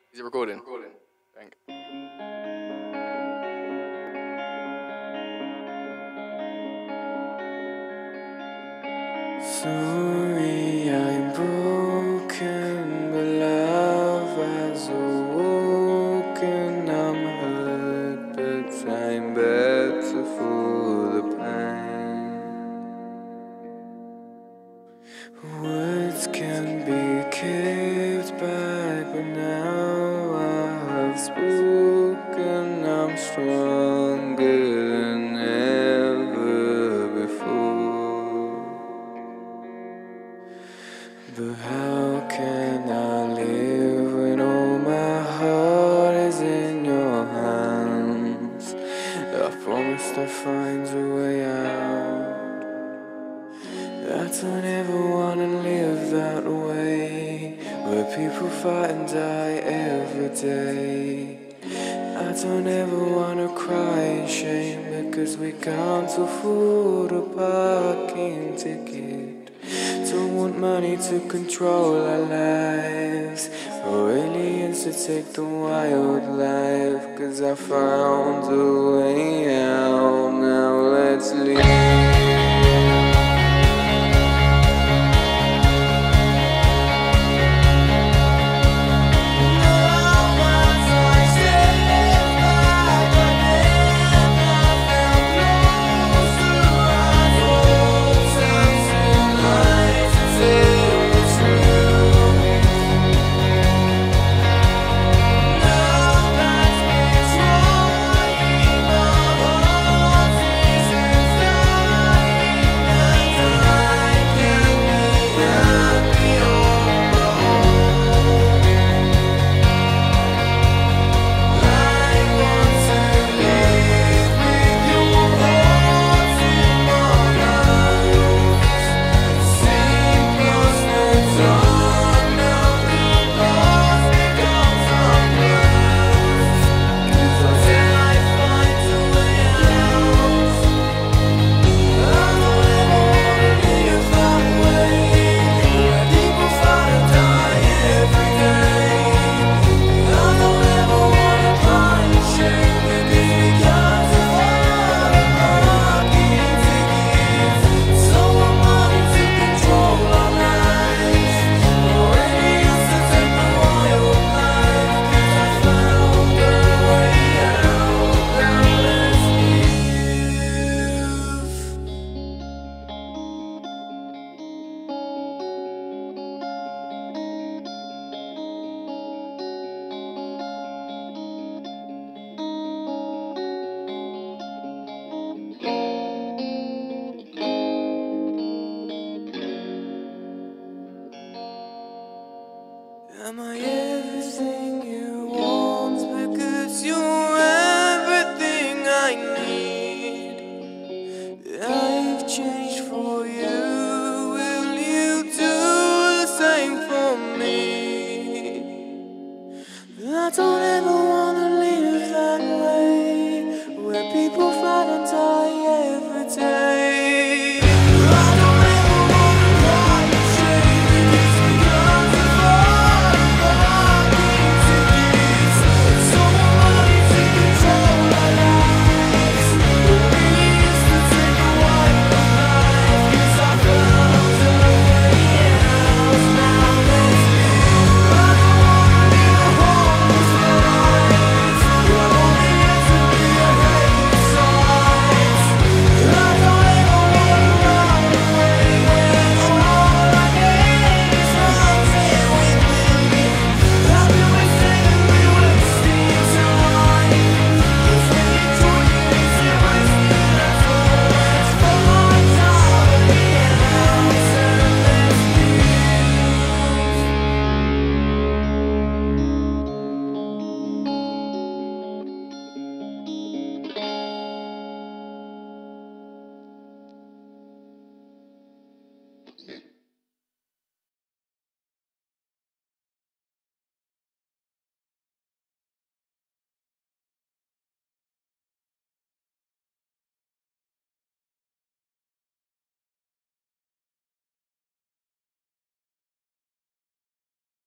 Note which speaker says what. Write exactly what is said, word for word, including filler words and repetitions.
Speaker 1: Is it recording? Recording. Thank.
Speaker 2: Sorry, I'm broken, but love has awoken. I'm hurt, but I'm better for the pain. Words can be kept back, but now I have spoken. I'm stronger than ever before. But how can I live when all my heart is in your hands? I promised I'd find a way out. I don't ever wanna live that way, where people fight and die every day. I don't ever wanna cry in shame because we can't afford a parking ticket. Don't want money to control our lives, or aliens to take the wild life. Cause I found a way out, now let's leave. Am I everything you want? Because you're everything I need. I've changed for you. Will you do the same for me? I don't